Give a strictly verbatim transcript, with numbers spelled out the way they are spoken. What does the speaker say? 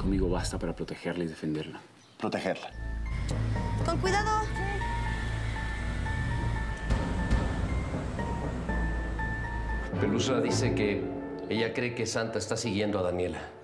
conmigo basta para protegerla y defenderla. Protegerla. Con cuidado. Pelusa dice que ella cree que Santa está siguiendo a Daniela.